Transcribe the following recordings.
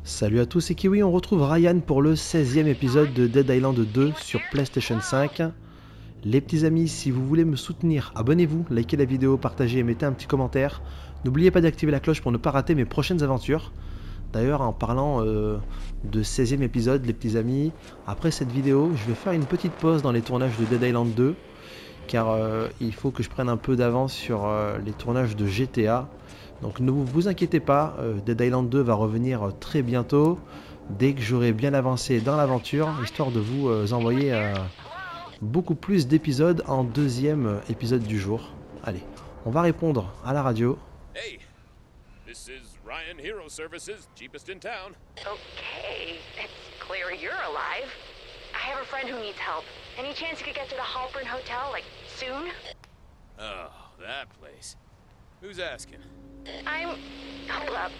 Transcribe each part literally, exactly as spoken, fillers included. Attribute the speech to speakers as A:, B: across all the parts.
A: Salut à tous, c'est Kiwi, on retrouve Ryan pour le seizième épisode de Dead Island deux sur PlayStation cinq. Les petits amis, si vous voulez me soutenir, abonnez-vous, likez la vidéo, partagez et mettez un petit commentaire. N'oubliez pas d'activer la cloche pour ne pas rater mes prochaines aventures. D'ailleurs, en parlant euh, de seizième épisode, les petits amis, après cette vidéo, je vais faire une petite pause dans les tournages de Dead Island deux, car euh, il faut que je prenne un peu d'avance sur euh, les tournages de G T A. Donc ne vous inquiétez pas, euh, Dead Island deux va revenir très bientôt, dès que j'aurai bien avancé dans l'aventure, histoire de vous euh, envoyer euh, beaucoup plus d'épisodes en deuxième épisode du jour. Allez, on va répondre à la radio.
B: Hey, this is Ryan Hero Services, cheapest in town.
C: Okay, it's clear you're alive. I have a friend who needs help. Any chance you could get to the Halpern Hotel, like, soon?
B: Oh, that place. Who's asking?
C: I'm... hold up.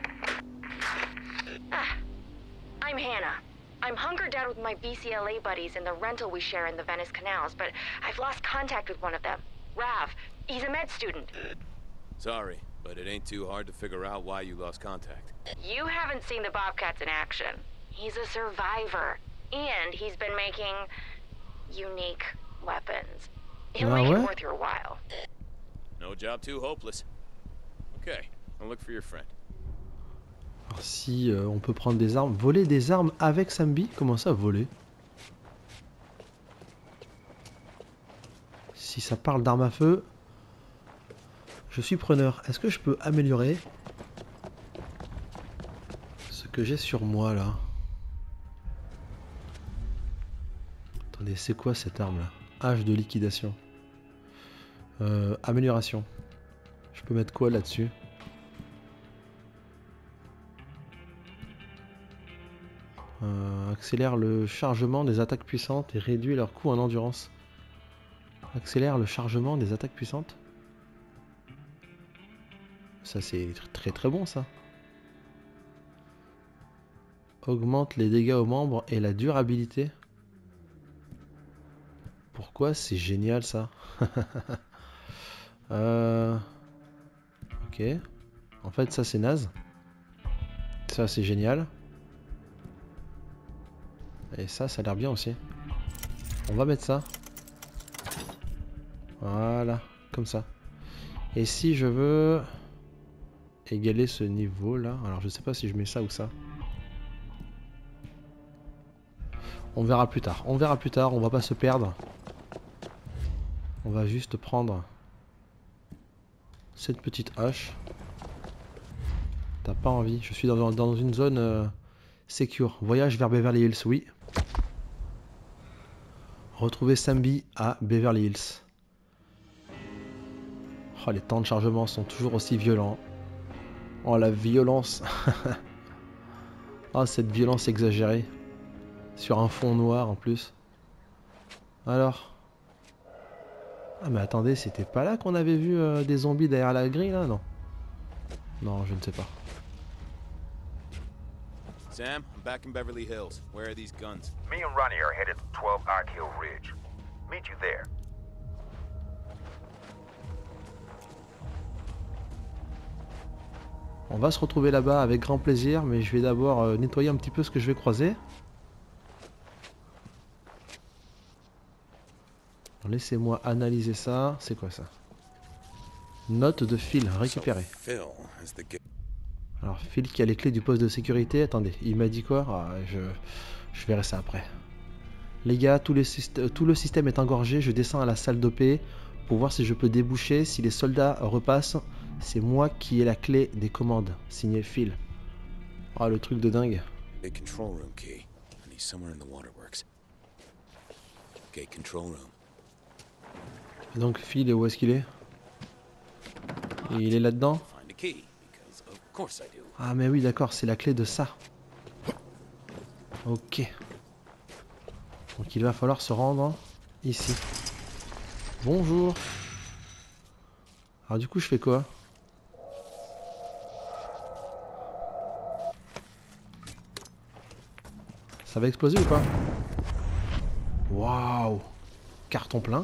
C: Ah, I'm Hannah. I'm hunkered down with my B C L A buddies in the rental we share in the Venice canals, but I've lost contact with one of them. Rav. He's a med student.
B: Sorry, but it ain't too hard to figure out why you lost contact.
C: You haven't seen the Bobcats in action. He's a survivor. And he's been making... unique weapons. He'll
A: Ah
C: make
A: ouais?
C: it worth your while.
B: No job too hopeless. Okay, I'll look for your friend.
A: Alors, si euh, on peut prendre des armes, voler des armes avec Sambi, comment ça voler? Si ça parle d'armes à feu, je suis preneur. Est-ce que je peux améliorer ce que j'ai sur moi là? Attendez, c'est quoi cette arme là? Hache de liquidation. Euh, amélioration. Je peux mettre quoi là-dessus? euh, Accélère le chargement des attaques puissantes et réduit leur coût en endurance. Accélère le chargement des attaques puissantes. Ça c'est très très bon ça. Augmente les dégâts aux membres et la durabilité. Pourquoi c'est génial ça? euh... Ok. En fait ça c'est naze. Ça c'est génial. Et ça, ça a l'air bien aussi. On va mettre ça. Voilà, comme ça. Et si je veux égaler ce niveau là, alors je sais pas si je mets ça ou ça. On verra plus tard. On verra plus tard, on va pas se perdre. On va juste prendre cette petite hache. T'as pas envie, je suis dans, dans une zone euh, secure. Voyage vers Beverly Hills, oui. Retrouver Sambi à Beverly Hills. Oh, les temps de chargement sont toujours aussi violents. Oh, la violence. Oh, cette violence exagérée. Sur un fond noir en plus. Alors. Ah, mais attendez, c'était pas là qu'on avait vu euh, des zombies derrière la grille là? Non. Non, je ne sais pas.
B: Sam, I'm back in Beverly Hills. Where are these guns?
D: Me and Ronnie are headed to twelve Ark Hill Ridge. Meet you there.
A: On va se retrouver là-bas avec grand plaisir, mais je vais d'abord euh, nettoyer un petit peu ce que je vais croiser. Laissez-moi analyser ça. C'est quoi ça? Note de Phil récupérée.
B: Phil is the g-
A: Alors Phil qui a les clés du poste de sécurité. Attendez, il m'a dit quoi? Ah, je, je verrai ça après. Les gars, tout, les syst- tout le système est engorgé. Je descends à la salle d'O P pour voir si je peux déboucher. Si les soldats repassent, c'est moi qui ai la clé des commandes. Signé Phil. Ah, le truc de dingue.
B: a control room key. I need somewhere in the waterworks. Gate control room.
A: Et donc Phil, où est-ce qu'il est? Il est là-dedans?
B: Find a key because of course I do.
A: Ah mais oui d'accord, c'est la clé de ça. Ok. Donc il va falloir se rendre ici. Bonjour. Alors du coup je fais quoi? Ça va exploser ou pas? Waouh. Carton plein.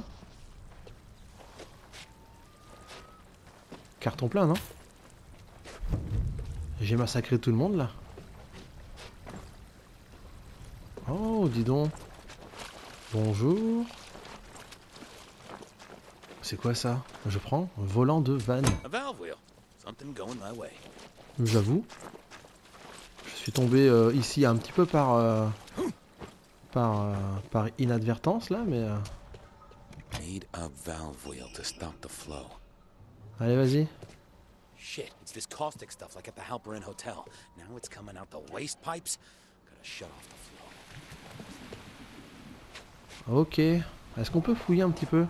A: Carton plein, non? J'ai massacré tout le monde là. Oh, dis donc. Bonjour. C'est quoi ça? Je prends volant de van.
B: A valve wheel. Something going my way.
A: J'avoue. Je suis tombé euh, ici un petit peu par euh, par euh, par inadvertance là, mais euh...
B: Need a valve wheel to stop the flow.
A: allez, vas-y.
B: Shit, it's this caustic stuff like at the Halperin Hotel. Now it's coming out the waste pipes. Gotta shut off the flow.
A: Ok. Est-ce qu'on peut fouiller un petit peu?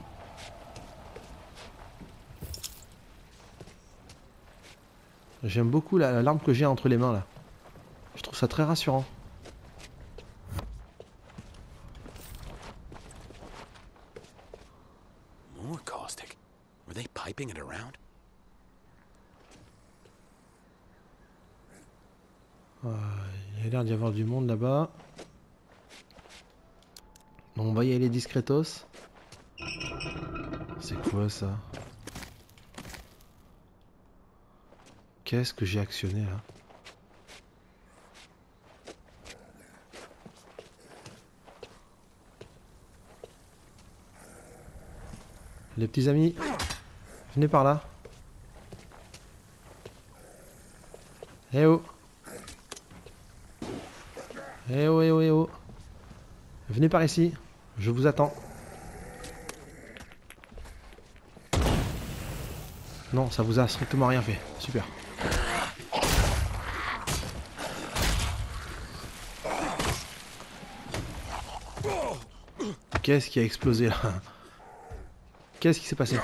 A: J'aime beaucoup la- l'arme que j'ai entre les mains là. Je trouve ça très rassurant.
B: More caustic. Were they piping it around?
A: Euh, il y a l'air d'y avoir du monde là-bas. Bon, on va y aller discretos. C'est quoi ça? Qu'est-ce que j'ai actionné là? Les petits amis, venez par là. Eh oh! Eh oh, eh oh, eh oh! Venez par ici, je vous attends. Non, ça vous a strictement rien fait. Super. Qu'est-ce qui a explosé là? Qu'est-ce qui s'est passé?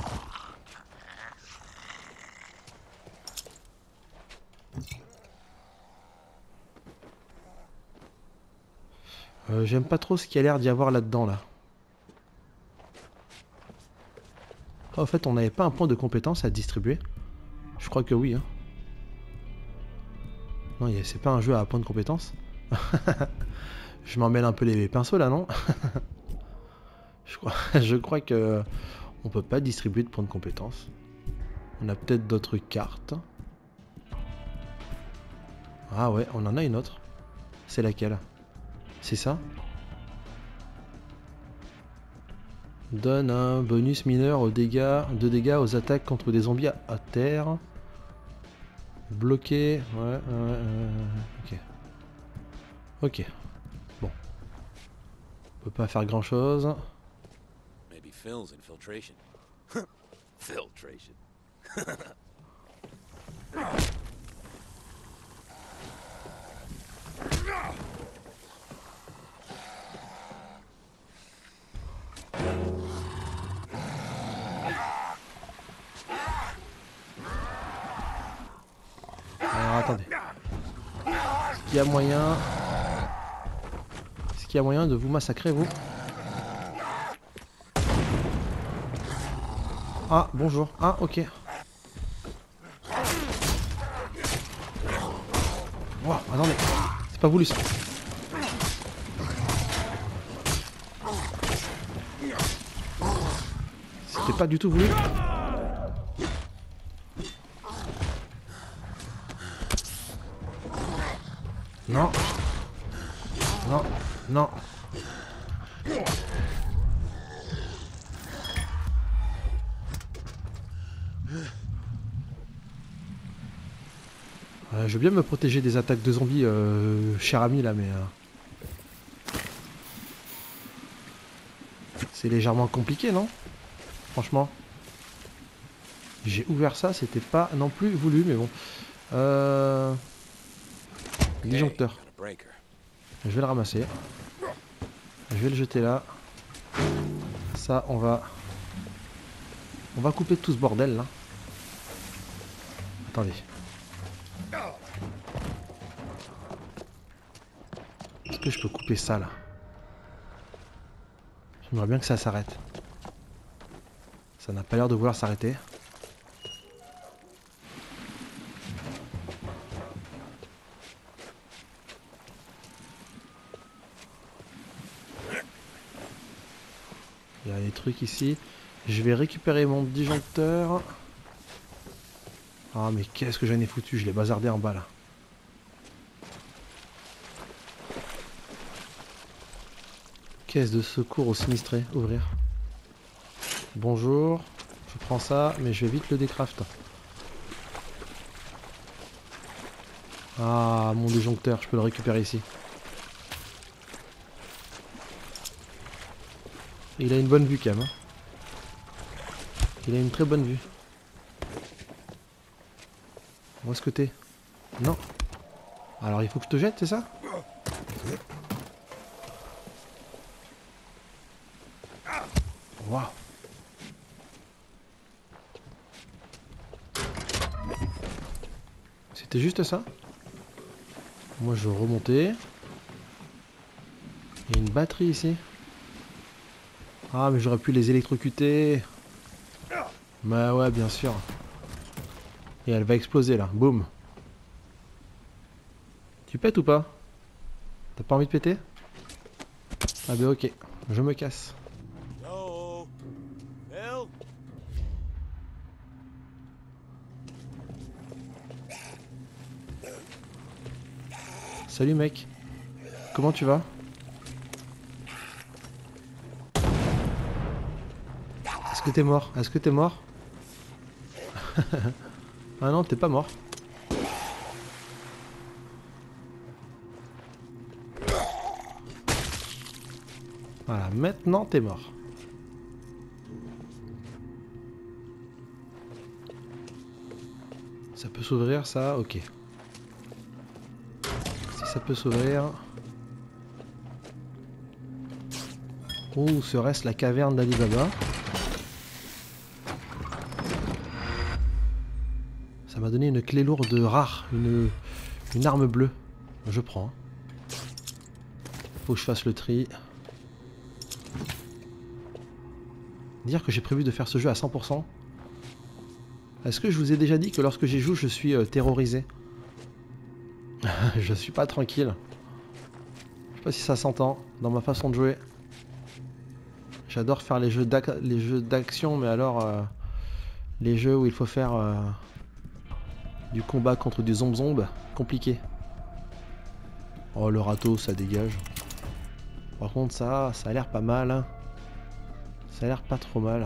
A: euh, J'aime pas trop ce qu'il y a l'air d'y avoir là-dedans là. Oh, en fait, on n'avait pas un point de compétence à distribuer. Je crois que oui. Hein. Non, c'est pas un jeu à point de compétence. Je m'en mêle un peu les pinceaux là, non? je, crois, je crois que on peut pas distribuer de points de compétence. On a peut-être d'autres cartes. Ah ouais, on en a une autre. C'est laquelle? C'est ça? Donne un bonus mineur aux dégâts, de dégâts aux attaques contre des zombies à, à terre. Bloqué. Ouais, ouais, ouais, ok. Ok. Bon. On peut pas faire grand chose.
B: Maybe Phil's infiltration. Filtration.
A: Alors attendez. Est-ce qu'il y a moyen... Est-ce qu'il y a moyen de vous massacrer, vous? Ah, bonjour. Ah, ok. Oh, attendez. C'est pas voulu ça. C'était pas du tout voulu. Non. Non. Non. Euh, je veux bien me protéger des attaques de zombies, euh, cher ami, là, mais... Euh... C'est légèrement compliqué, non? Franchement. J'ai ouvert ça, c'était pas non plus voulu, mais bon. Euh... Disjoncteur. Je vais le ramasser. Je vais le jeter là. Ça, on va... On va couper tout ce bordel, là. Attendez. Est-ce que je peux couper ça, là? J'aimerais bien que ça s'arrête. Ça n'a pas l'air de vouloir s'arrêter. Il y a des trucs ici. Je vais récupérer mon disjoncteur. Ah mais qu'est-ce que j'en ai foutu, je l'ai bazardé en bas là. Caisse de secours aux sinistrés. Ouvrir. Bonjour. Je prends ça, mais je vais vite le décraft. Ah, mon disjoncteur, je peux le récupérer ici. Il a une bonne vue quand même. Hein. Il a une très bonne vue. Où est-ce que t'es? Non. Alors il faut que je te jette, c'est ça? Waouh. C'était juste ça? Moi je remontais. Il y a une batterie ici. Ah mais j'aurais pu les électrocuter. Bah ouais bien sûr. Et elle va exploser là, boum. Tu pètes ou pas? T'as pas envie de péter? Ah bah ok, je me casse.
B: Hello? Bill?
A: Salut mec. Comment tu vas? Est-ce que t'es mort? Est-ce que t'es mort? Ah non, t'es pas mort. Voilà, maintenant t'es mort. Ça peut s'ouvrir ça? Ok. Si ça peut s'ouvrir... Où serait-ce la caverne d'Ali Baba? Ça m'a donné une clé lourde rare, une, une arme bleue. Je prends. Faut que je fasse le tri. Dire que j'ai prévu de faire ce jeu à cent pour cent. Est-ce que je vous ai déjà dit que lorsque j'y joue, je suis euh, terrorisé? Je suis pas tranquille. Je sais pas si ça s'entend dans ma façon de jouer. J'adore faire les jeux d'action, mais alors euh, les jeux où il faut faire euh, du combat contre du zomb-zomb, compliqué. Oh le râteau, ça dégage. Par contre ça, ça a l'air pas mal. Hein. Ça a l'air pas trop mal.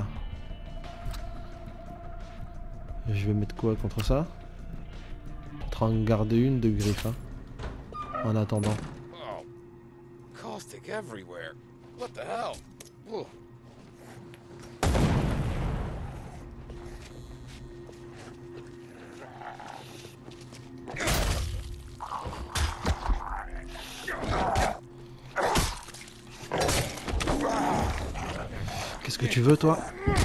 A: Je vais mettre quoi contre ça? Peut-être en garder une de griffe. Hein, en attendant.
B: Oh, caustic everywhere. What the hell? Ugh.
A: Qu'est-ce que tu veux toi?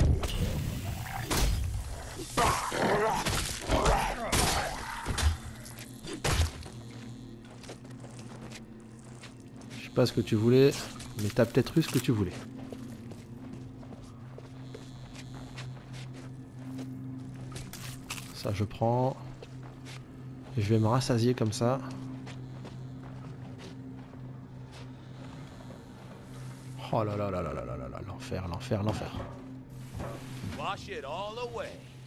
A: Je sais pas ce que tu voulais, mais t'as peut-être eu ce que tu voulais. Ça je prends. Et je vais me rassasier comme ça. Oh là là là là là là là là, l'enfer, l'enfer, l'enfer.
B: Wash it all away.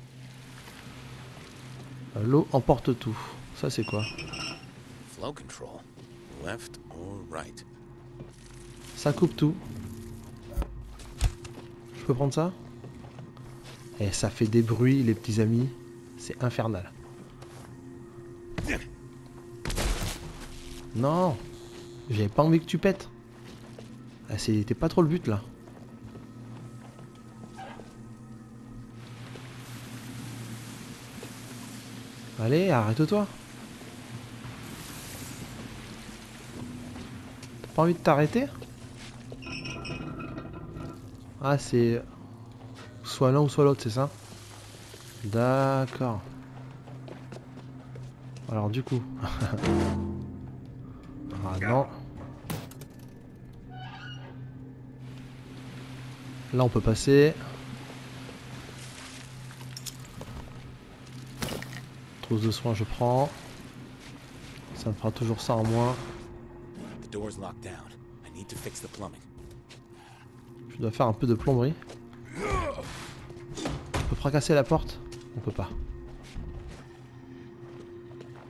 A: L'eau emporte tout. Ça c'est quoi?
B: Flow control. Left or right?
A: Ça coupe tout. Je peux prendre ça? Et ça fait des bruits les petits amis. C'est infernal. Non, j'avais pas envie que tu pètes. Ah, c'était pas trop le but là. Allez, arrête-toi. T'as pas envie de t'arrêter? Ah, c'est soit l'un ou soit l'autre, c'est ça? D'accord. Alors du coup... ah non. Là on peut passer. Trousse de soins je prends. Ça me fera toujours ça en moins.
B: The door's locked down. I need to fix the plumbing.
A: Je dois faire un peu de plomberie. On peut fracasser la porte? On peut pas.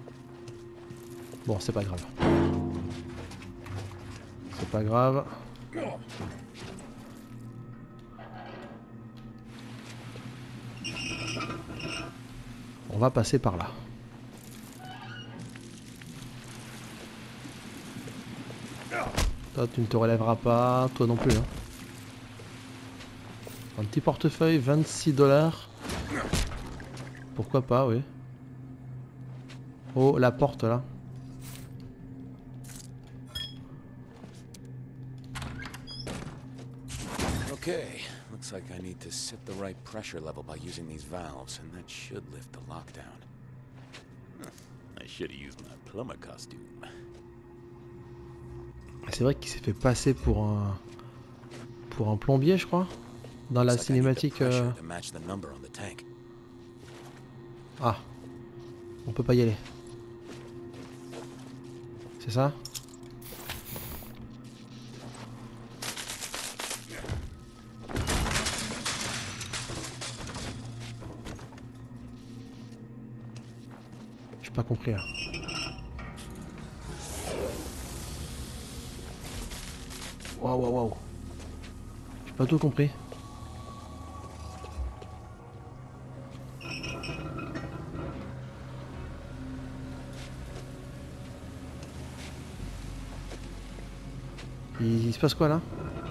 A: Bon, c'est pas grave. C'est pas grave. On va passer par là. Toi, tu ne te relèveras pas, toi non plus. Hein. Un petit portefeuille, vingt-six dollars. Pourquoi pas, oui. Oh, la porte là.
B: Okay, looks like I need to set the right pressure level by using these valves, and that should lift the lockdown. Huh, I should have used my plumber costume.
A: C'est vrai qu'il s'est fait passer pour un pour un plombier, je crois, dans la cinématique. Euh... Ah, on peut pas y aller. C'est ça? J'ai pas compris là. Waouh, waouh, waouh. J'ai pas tout compris. Il, il se passe quoi là?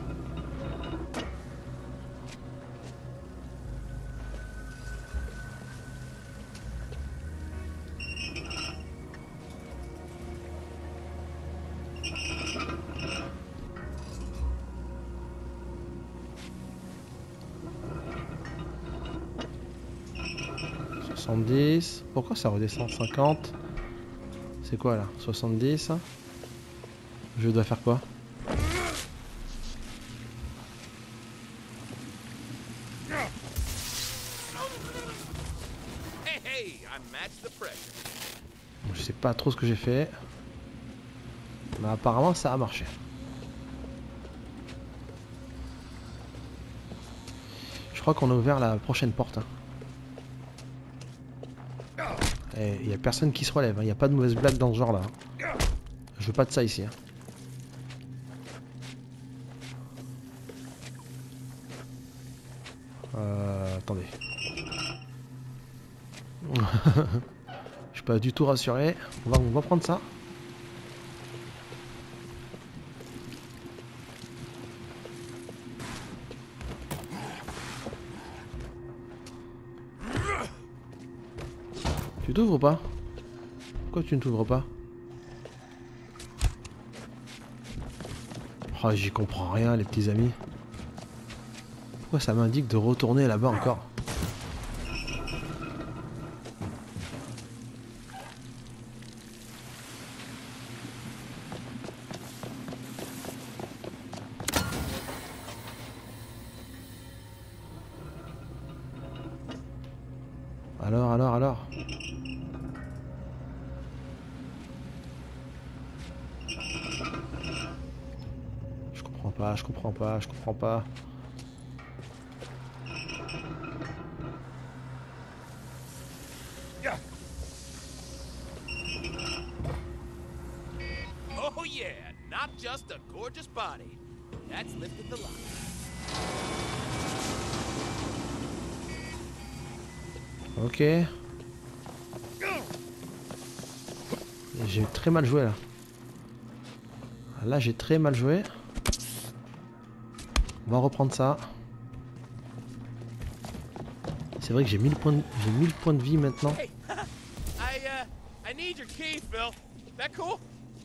A: soixante-dix. Pourquoi ça redescend? Cinquante. C'est quoi là? soixante-dix. Je dois faire quoi? Je sais pas trop ce que j'ai fait. Mais apparemment ça a marché. Je crois qu'on a ouvert la prochaine porte. Hein. Et il n'y a personne qui se relève, il hein. n'y a pas de mauvaise blague dans ce genre là. Hein. Je veux pas de ça ici. Hein. Euh, attendez. Je suis pas du tout rassuré. On va, on va prendre ça. Tu t'ouvres ou pas? Pourquoi tu ne t'ouvres pas? Oh, j'y comprends rien les petits amis. Pourquoi ça m'indique de retourner là-bas encore? Alors, alors, alors. Je comprends pas, je comprends pas, je comprends pas.
B: Oh yeah, not just a gorgeous body. That's lifted the lock.
A: Ok. J'ai très mal joué là. Là j'ai très mal joué. On va reprendre ça. C'est vrai que j'ai mille points de... j'ai mille points de vie maintenant.
B: Hey, I, uh, I need your key, Phil. That cool?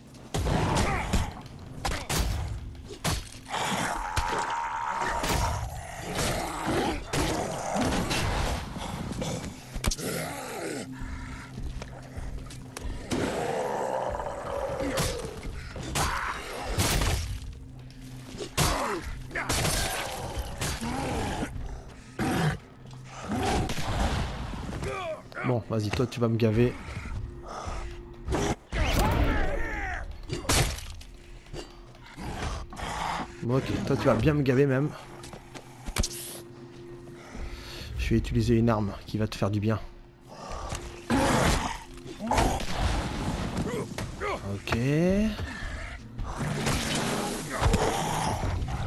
A: Bon, vas-y, toi tu vas me gaver. Bon, ok, toi tu vas bien me gaver même. Je vais utiliser une arme qui va te faire du bien. Ok.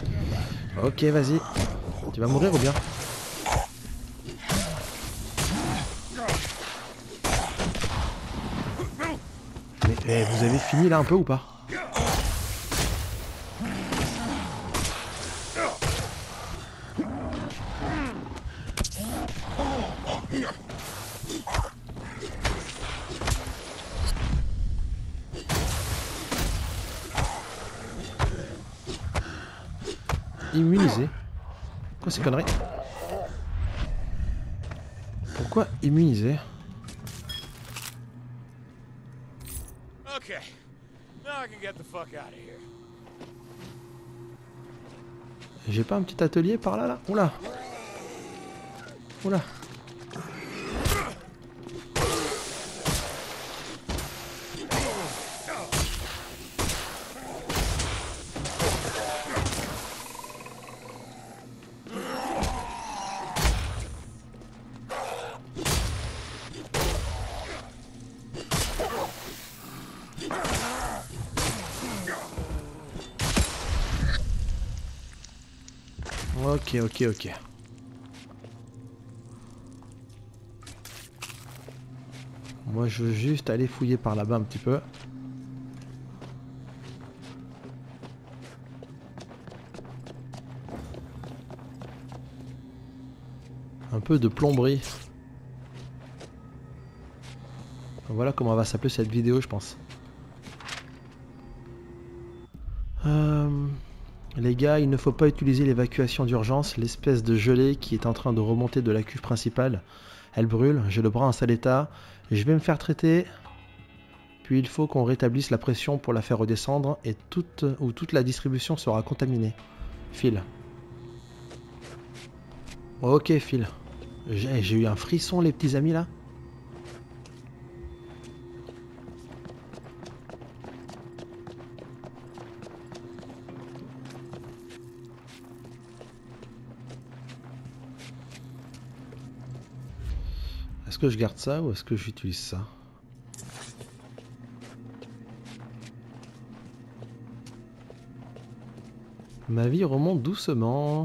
A: Ok, vas-y. Tu vas mourir ou bien? Mais, mais vous avez fini là un peu ou pas? Immunisé. Quoi ces conneries? Pourquoi immunisé?
B: Okay. Now I can get the fuck out of here.
A: J'ai pas un petit atelier par là là? Oula. Oula. Ok, ok, ok. Moi, je veux juste aller fouiller par là-bas un petit peu. Un peu de plomberie. Voilà comment va s'appeler cette vidéo, je pense. Euh... Les gars, il ne faut pas utiliser l'évacuation d'urgence. L'espèce de gelée qui est en train de remonter de la cuve principale, elle brûle. J'ai le bras en sale état. Je vais me faire traiter. Puis il faut qu'on rétablisse la pression pour la faire redescendre et toute, ou toute la distribution sera contaminée. Phil. Ok, Phil. J'ai j'ai eu un frisson, les petits amis, là. Est-ce que je garde ça ou est-ce que j'utilise ça? Ma vie remonte doucement.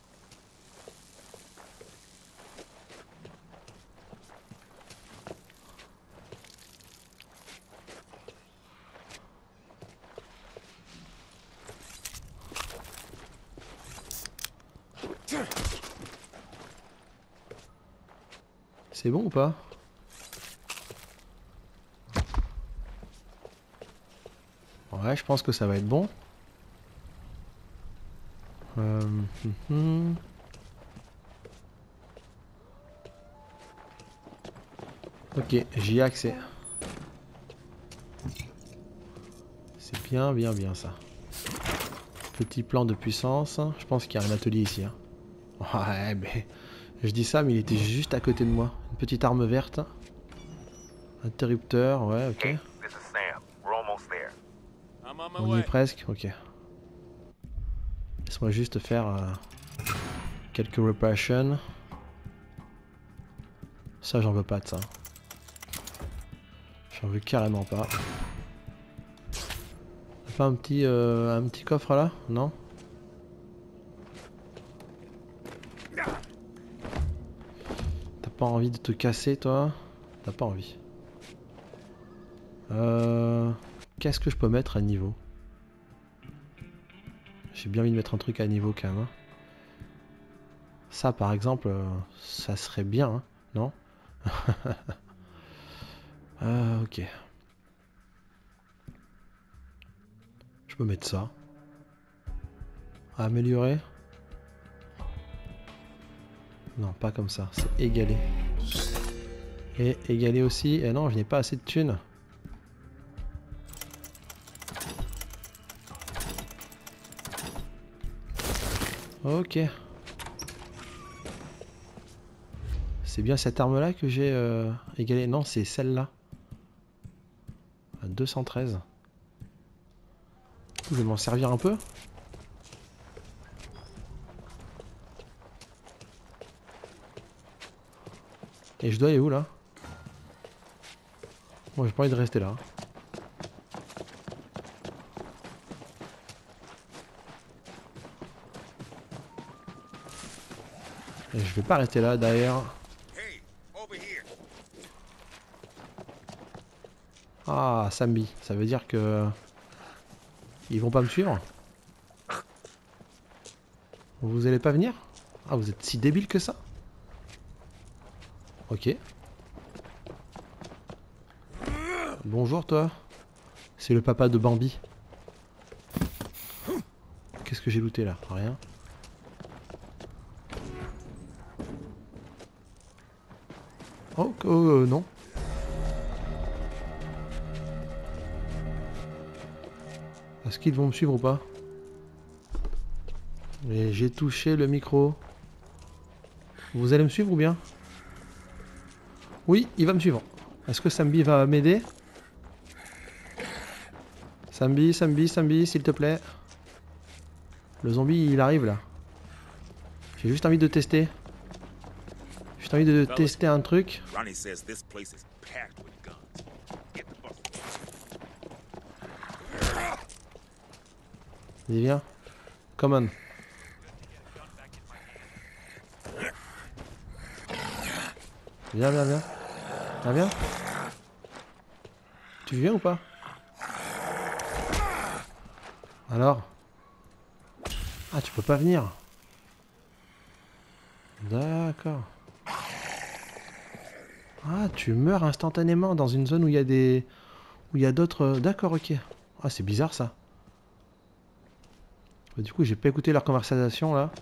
A: C'est bon ou pas? Ouais, je pense que ça va être bon. Euh, hum, hum. Ok, j'y ai accès. C'est bien, bien, bien ça. Petit plan de puissance. Je pense qu'il y a un atelier ici. Hein. Ouais, mais... Je dis ça, mais il était juste à côté de moi. Une petite arme verte. Interrupteur, ouais, ok.
D: Hey, this is Sam. We're almost there.
B: I'm on my
A: On y est
B: way.
A: presque, ok. Laisse-moi juste faire euh, quelques reparations. Ça, j'en veux pas de ça. J'en veux carrément pas. Pas un petit, euh, un petit coffre là? Non? T'as pas envie de te casser, toi? T'as pas envie. Euh, Qu'est-ce que je peux mettre à niveau? J'ai bien envie de mettre un truc à niveau quand même. Hein. Ça par exemple, euh, ça serait bien, hein, non? euh, ok. Je peux mettre ça. Améliorer? Non, pas comme ça. C'est égaler. Et égaler aussi. Et non, je n'ai pas assez de thunes. Ok. C'est bien cette arme-là que j'ai euh, égalée. Non, c'est celle-là. À deux cent treize. Je vais m'en servir un peu. Et je dois aller où là? Bon, j'ai pas envie de rester là. Et je vais pas rester là derrière. Ah, Sambi, ça veut dire que ils vont pas me suivre. Vous allez pas venir? Ah, vous êtes si débile que ça? Ok. Bonjour toi. C'est le papa de Bambi. Qu'est-ce que j'ai looté là? Rien. Oh, oh euh, non. Est-ce qu'ils vont me suivre ou pas? Et j'ai touché le micro. Vous allez me suivre ou bien? Oui, il va me suivre. Est-ce que Sambi va m'aider? Sambi, Sambi, Sambi, s'il te plaît. Le zombie, il arrive là. J'ai juste envie de tester. J'ai juste envie de tester un truc. Vas-y, viens. Come on. Viens, viens, viens. Viens, viens. Tu viens ou pas? Alors? Ah, tu peux pas venir. D'accord. Ah, tu meurs instantanément dans une zone où il y a des... Où il y a d'autres... D'accord, ok. Ah, c'est bizarre ça. Du coup, j'ai pas écouté leur conversation là.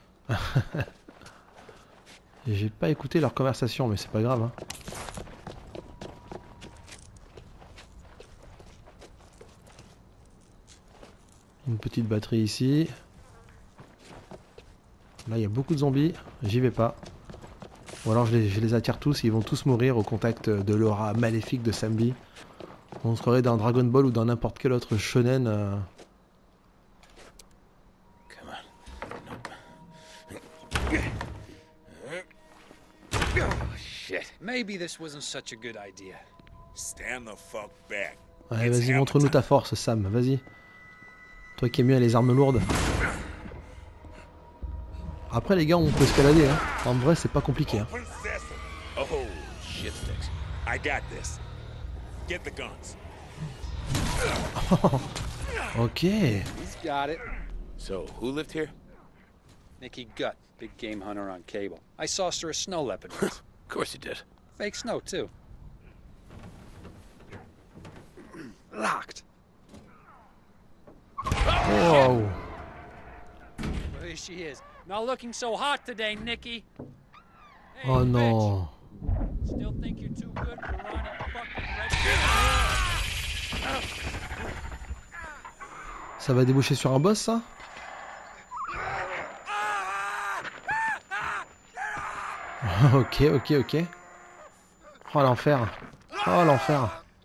A: J'ai pas écouté leur conversation, mais c'est pas grave. Hein. Une petite batterie ici. Là, il y a beaucoup de zombies. J'y vais pas. Ou alors je les, je les attire tous. Ils vont tous mourir au contact de l'aura maléfique de Sambi. On se croirait dans Dragon Ball ou dans n'importe quel autre shonen. Euh...
E: Maybe this wasn't such a good idea.
D: Stand the fuck back.
A: Allez, vas-y, montre-nous ta force, Sam, vas-y. Toi qui aimes bien les armes lourdes. Après, les gars, on peut escalader, hein. En vrai, c'est pas compliqué, hein.
B: Oh, shit sticks.
D: I got this. Get the guns.
A: Ok.
E: He's got it.
B: So, who lived here?
E: Nicky Gut, big game hunter on cable. I sauced her a snow leopard once.
B: Of course you did.
E: Fake snow, too. Locked.
A: Wow.
E: Well, here she is. Not looking so hot today, Nicky. Hey,
A: Oh non.
E: bitch. Still think you're too good for running fucking red.
A: Ça va déboucher sur un boss, ça? Ok, ok, ok. Oh l'enfer. Oh l'enfer.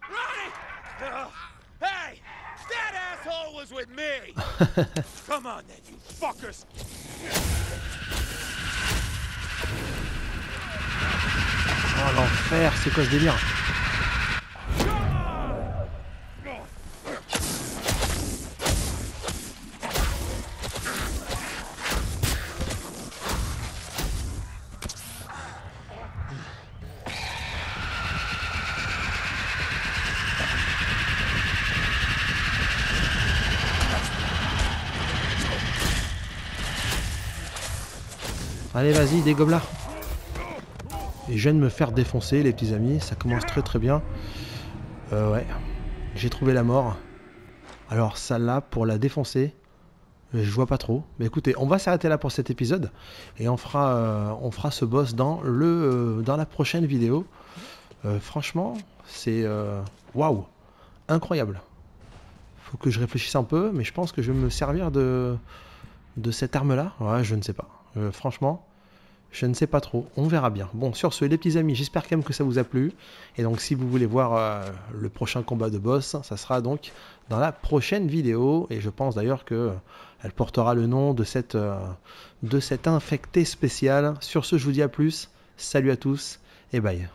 D: Hey! That asshole was with me! Come on then, you fuckers!
A: Oh l'enfer, c'est quoi ce délire? Allez, vas-y, dégobe là. Et je viens de me faire défoncer, les petits amis. Ça commence très très bien. Euh, ouais. J'ai trouvé la mort. Alors, celle-là, pour la défoncer, je vois pas trop. Mais écoutez, on va s'arrêter là pour cet épisode. Et on fera, euh, on fera ce boss dans, le, euh, dans la prochaine vidéo. Euh, franchement, c'est... Waouh, wow, incroyable. Faut que je réfléchisse un peu. Mais je pense que je vais me servir de, de cette arme-là. Ouais, je ne sais pas. Euh, franchement, je ne sais pas trop, on verra bien. Bon, sur ce, les petits amis, j'espère quand même que ça vous a plu. Et donc, si vous voulez voir euh, le prochain combat de boss, ça sera donc dans la prochaine vidéo. Et je pense d'ailleurs que elle portera le nom de cette, euh, de cette infectée spéciale. Sur ce, je vous dis à plus. Salut à tous et bye.